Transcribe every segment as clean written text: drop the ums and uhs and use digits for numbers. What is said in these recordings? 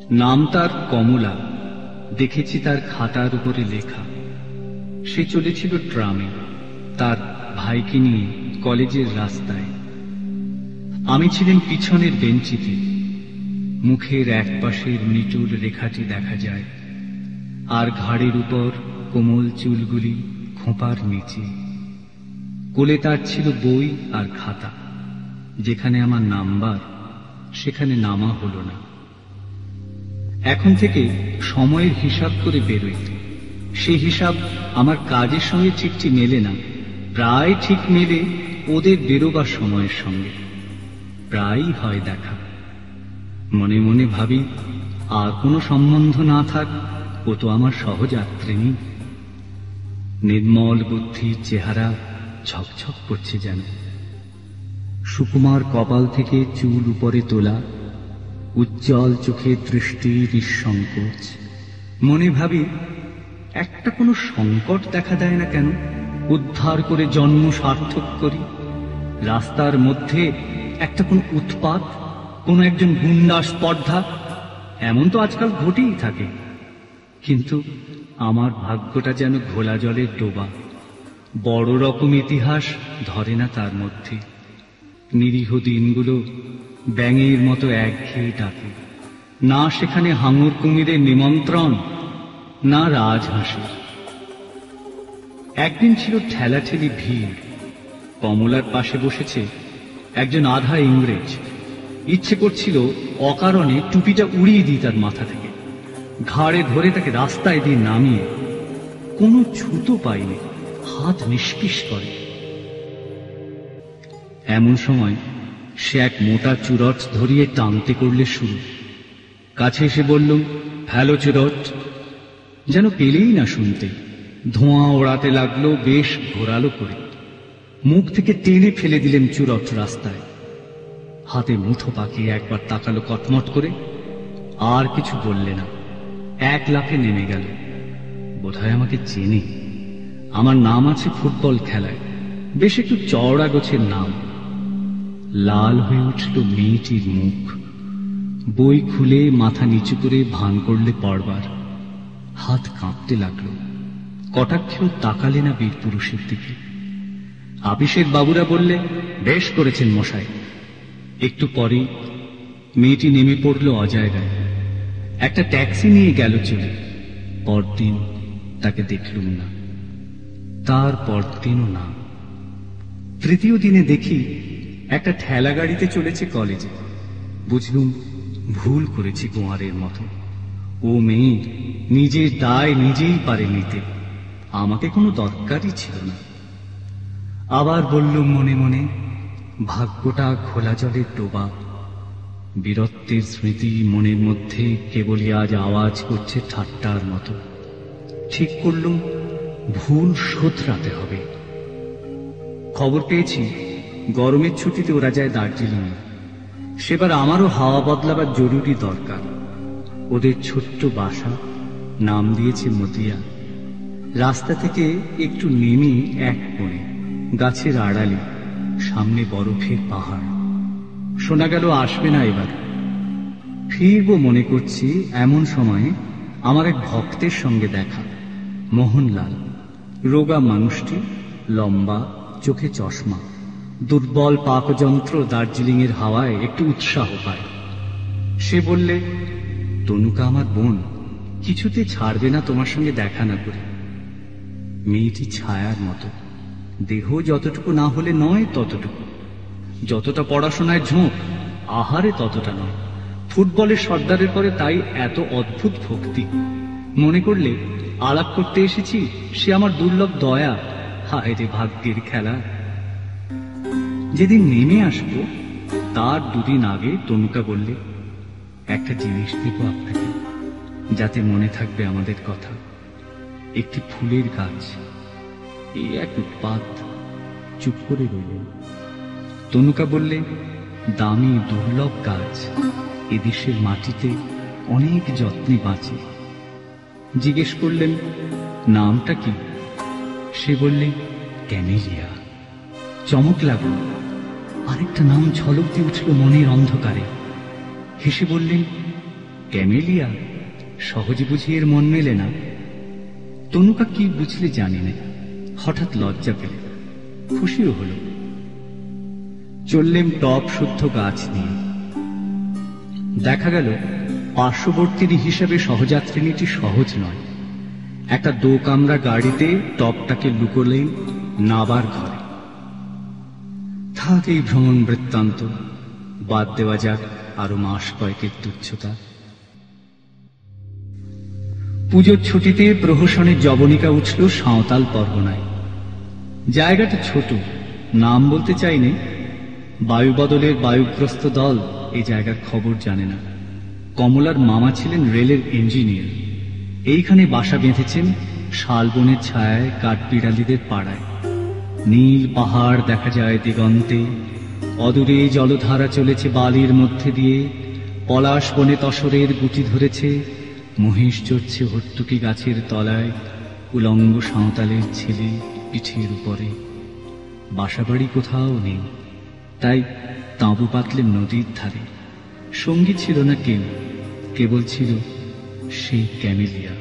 নাম তার কমলা, দেখেছি তার খাতার উপরে লেখা। সে চলেছিল ট্রামে তার ভাইকে নিয়ে কলেজের রাস্তায়। আমি ছিলেন পিছনের বেঞ্চিতে। মুখের এক পাশের নিটুর রেখাটি দেখা যায়, আর ঘাড়ের উপর কোমল চুলগুলি খোঁপার নিচে। কোলে তার ছিল বই আর খাতা। যেখানে আমার নাম্বার সেখানে নামা হলো না। এখন থেকে সময়ের হিসাব করে বেরোই। সেই হিসাব আমার কাজের সঙ্গে ঠিকটি মেলে না, প্রায় ঠিক মেলে ওদের বেরোবার সময়ের সঙ্গে। প্রায়ই হয় দেখা। মনে মনে ভাবি, আর কোনো সম্বন্ধ না থাক, ও তো আমার সহযাত্রিনী। নির্মল বুদ্ধির চেহারা ঝকঝক করছে যেন। সুকুমার কপাল থেকে চুল উপরে তোলা, উজ্জ্বল চোখের দৃষ্টির নিঃসংকোচ। মনে ভাবি, একটা কোনো সংকট দেখা দেয় না কেন? উদ্ধার করে জন্ম সার্থক করি। রাস্তার মধ্যে একটা কোন উৎপাত, কোন একজন গুন্ডা স্পর্ধা, এমন তো আজকাল ঘটেই থাকে। কিন্তু আমার ভাগ্যটা যেন ঘোলা জলের ডোবা। বড় রকম ইতিহাস ধরে না তার মধ্যে। নিরীহ দিনগুলো ব্যাঙের মতো একঘেয়ে ডাকে। না সেখানে হাঙর কুমিরের নিমন্ত্রণ, না রাজহাঁসের। একদিন ছিল ঠেলাঠেলি ভিড়। কমলার পাশে বসেছে একজন আধা ইংরেজ। ইচ্ছে করছিল অকারণে টুপিটা উড়িয়ে দিই তার মাথা থেকে, ঘাড়ে ধরে তাকে রাস্তায় দিয়ে নামিয়ে। কোনো ছুতো পাইনি, হাত নিষ্পিস করে। এমন সময় সে এক মোটা চুরট ধরিয়ে টানতে করলে শুরু। কাছে এসে বলল, হ্যালো চুরট। যেন পেলেই না শুনতে। ধোঁয়া ওড়াতে লাগলো বেশ ঘোরালো করে। মুখ থেকে টেনে ফেলে দিলেন চুরট রাস্তায়। হাতে মুঠো পাকিয়ে একবার তাকালো কটমট করে, আর কিছু বললে না। এক লাফে নেমে গেল। বোধহয় আমাকে চেনে। আমার নাম আছে ফুটবল খেলায়, বেশ একটু চওড়া গোছের নাম। লাল হয়ে উঠল মেয়েটির মুখ। বই খুলে মাথা নিচু করে ভান করলে পড়বার। হাত কাঁপতে লাগলো। কটাক্ষেও তাকালে না বীর পুরুষের দিকে। আপিসের বাবুরা বললে, বেশ করেছেন মশাই। একটু পরেই মেয়েটি নেমে পড়ল অজায়গায়। একটা ট্যাক্সি নিয়ে গেল চলে। পরদিন তাকে দেখলুম না, তার পরদিনও না। তৃতীয় দিনে দেখি একটা ঠেলা গাড়িতে চলেছে কলেজে। বুঝলুম ভুল করেছি কুঁয়ারের মতো। ও মেয়ে নিজের দায় নিজেই পারে নিতে, আমাকে কোনো দরকারই ছিল না। আবার বললুম মনে মনে, ভাগ্যটা ঘোলা জলের ডোবা। বীরত্বের স্মৃতি মনের মধ্যে কেবলই আজ আওয়াজ করছে ঠাট্টার মতো। ঠিক করলুম ভুল শোধরাতে হবে। খবর পেয়েছি গরমের ছুটিতে ওরা যায় দার্জিলিংয়ে। সেবার আমারও হাওয়া বদলাবার জরুরি দরকার। ওদের ছোট্ট বাসা, নাম দিয়েছে মতিয়া। রাস্তা থেকে একটু নেমে এক কোণে, গাছের আড়ালে, সামনে বরফের পাহাড়। শোনা গেল আসবে না এবার। ফিরবো মনে করছি, এমন সময়ে আমার এক ভক্তের সঙ্গে দেখা। মোহনলাল, রোগা মানুষটি, লম্বা, চোখে চশমা। দুর্বল পাকযন্ত্র দার্জিলিংয়ের হাওয়ায় একটু উৎসাহ পায়। সে বললে, তনুকা আমার বোন, কিছুতে ছাড়বে না তোমার সঙ্গে দেখা না করে। মেয়েটি ছায়ার মতো, দেহ যতটুকু না হলে নয় ততটুকু। যতটা পড়াশোনায় ঝোঁক, আহারে ততটা নয়। ফুটবলের সর্দারের পরে তাই এত অদ্ভুত ভক্তি। মনে করলে আলাপ করতে এসেছি সে আমার দুর্লভ দয়া। হায় রে ভাগ্যের খেলা। যেদিন নেমে আসবো তার দুদিন আগে তনুকা বললে, একটা জিনিস দেব আপনাকে, যাতে মনে থাকবে আমাদের কথা। একটি ফুলের গাছ। এই এক উৎপাত। চুপ করে রইলেন। তনুকা বললে, দামি দুর্লভ গাছ এদেশের মাটিতে অনেক যত্নে বাঁচে। জিজ্ঞেস করলেন, নামটা কি? সে বললে, ক্যামেলিয়া। চমক লাগলো। আরেকটা নাম ঝলক দিয়ে উঠল মনের অন্ধকারে। হেসে বললেন, ক্যামেলিয়া? সহজে বুঝি এর মন মেলে না। তনুকা কি বুঝলে জানি না, হঠাৎ লজ্জা পেল, খুশিও হল। চললেম টপ শুদ্ধ গাছ নিয়ে। দেখা গেল পার্শ্ববর্তীর হিসাবে সহযাত্রিনীটি সহজ নয়। একটা 2 কামরা গাড়িতে টপটাকে লুকোলেন নাবার ঘরে। থাক এই ভ্রমণ বৃত্তান্ত, বাদ দেওয়া যাক আরো মাস কয়েকের তুচ্ছতা। পুজোর ছুটিতে প্রহসনের জবনিকা উঠল সাঁওতাল পরগনায়। জায়গাটা ছোট, নাম বলতে চাইনি। বায়ুবদলের বায়ুগ্রস্ত দল এই জায়গার খবর জানে না। কমলার মামা ছিলেন রেলের ইঞ্জিনিয়ার। এইখানে বাসা বেঁধেছেন শালবনের ছায়ায় কাঠবিড়ালিদের পাড়ায়। নীল পাহাড় দেখা যায় দিগন্তে, অদূরে জলধারা চলেছে বালির মধ্যে দিয়ে, পলাশ বনে তসরের গুটি ধরেছে, মহিষ চড়ছে হর্তুকি গাছের তলায় উলঙ্গ সাঁওতালের ছেলে পিঠের উপরে। বাসাবাড়ি কোথাও নেই, তাই তাঁবু পাতলেন নদীর ধারে। সঙ্গী ছিল না কেউ, কেবল ছিল সেই ক্যামেলিয়া।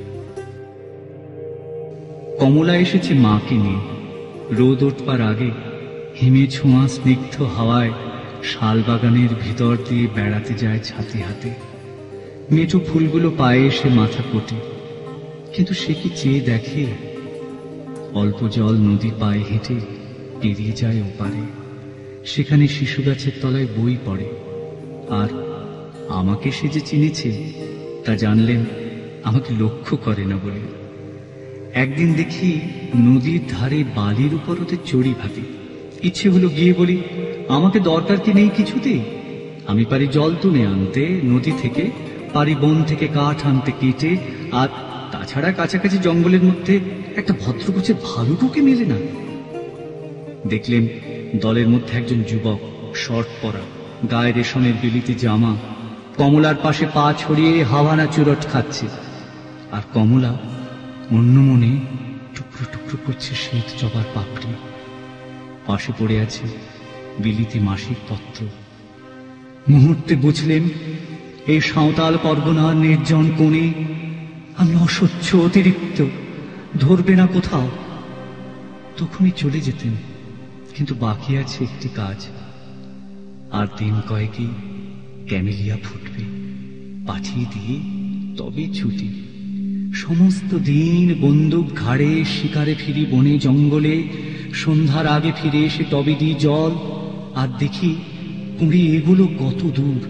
কমলা এসেছে মাকে নিয়ে। রোদ উঠবার আগে হিমে ছোঁয়া স্নিগ্ধ হাওয়ায় শালবাগানের ভিতর দিয়ে বেড়াতে যায় ছাতি হাতে। মেঠো ফুলগুলো পায়ে এসে মাথা কোটে, কিন্তু সে কি চেয়ে দেখে? অল্প জল নদী পায়ে হেঁটে পেরিয়ে যায় ওপারে। সেখানে শিশু গাছের তলায় বই পড়ে। আর আমাকে সে যে চিনেছে তা জানলেন আমাকে লক্ষ্য করে না বলে। একদিন দেখি নদীর ধারে বালির উপর ওতে চড়ি ভাতি। ইচ্ছে হলো গিয়ে বলি, আমাকে দরকার কি নেই কিছুতেই, আমি পারি জল তুলে আনতে নদী থেকে, পারি বন থেকে কাঠ আনতে কেটে, আর তাছাড়া কাছাকাছি জঙ্গলের মধ্যে একটা ভদ্রগোছের ভালুককে মেলে না। দেখলেন দলের মধ্যে একজন যুবক, শর্ট পরা, গায়ে রেশমের বিলিতি জামা, কমলার পাশে পা ছড়িয়ে হাওয়ানা চুরট খাচ্ছে। আর কমলা অন্য মনে টুকরো টুকরো করছে শ্বেত জবার পাপড়ি। পাশে পড়ে আছে বিলিতি মাসিক পত্র। মুহূর্তে বুঝলেন এই সাঁওতাল পরগনার নির্জন কোণে আমি অসহ্য অতিরিক্ত, ধরবে না কোথাও। তখনই চলে যেতেন, কিন্তু বাকি আছে একটি কাজ। আর দিন কয়েকই ক্যামেলিয়া ফুটবে, পাঠিয়ে দিয়ে তবে ছুটি। সমস্ত দিন বন্দুক ঘাড়ে শিকারে ফিরি বনে জঙ্গলে, সন্ধ্যার আগে ফিরে এসে তবে দিই জল, আর দেখি কুঁড়ি এগুলো কত দূর।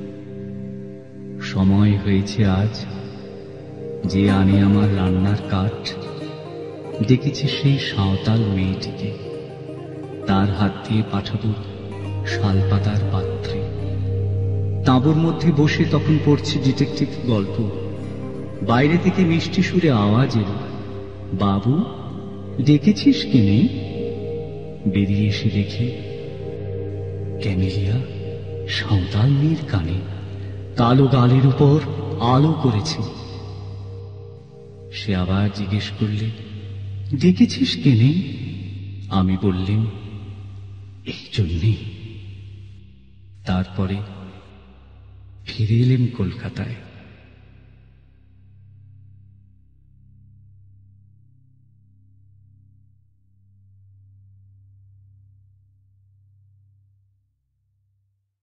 সময় হয়েছে আজ, যে আনে আমার রান্নার কাঠ। দেখেছি সেই সাঁওতাল মেয়েটিকে, তার হাত দিয়ে পাঠাবো শালপাতার পাত্রে। তাঁবুর মধ্যে বসে তখন পড়ছে ডিটেকটিভ গল্প। বাইরে থেকে মিষ্টি সুরে আওয়াজ এলো, বাবু ডেকেছিস কিনে? বেরিয়ে এসে দেখে ক্যামেলিয়া সাঁওতাল মেয়ের কানে কালো গালের উপর আলো করেছে। সে আবার জিজ্ঞেস করলে, ডেকেছিস কেনে? আমি বললেন, এই জন্যে। তারপরে ফিরে এলেন কলকাতায়।